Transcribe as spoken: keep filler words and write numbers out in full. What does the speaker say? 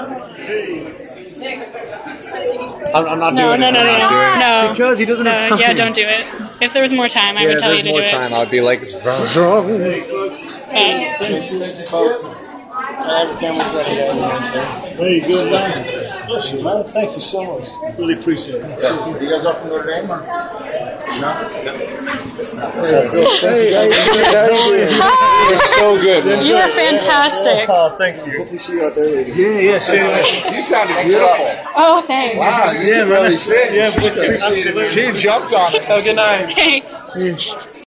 I'm, I'm not No, doing no, it. no, I'm no, not no. doing it. No. Because he doesn't No, have time. yeah, don't do it. If there was more time, I Yeah, would if tell you there's to more do time, it. I would be like, it's wrong. Okay. All the camera's ready, guys. Hey, good man. Listen, man, thank you so much. Really appreciate it. Yeah. You guys are from Notre Dame, or? No? You're so good, man. You are fantastic. Oh, thank you. Hopefully see you out there later. Yeah, yeah, see you. You sounded beautiful. Oh, thanks. Wow, you Yeah, can man. really sing. Yeah, but absolutely. She jumped on it. Oh, good night. Thanks.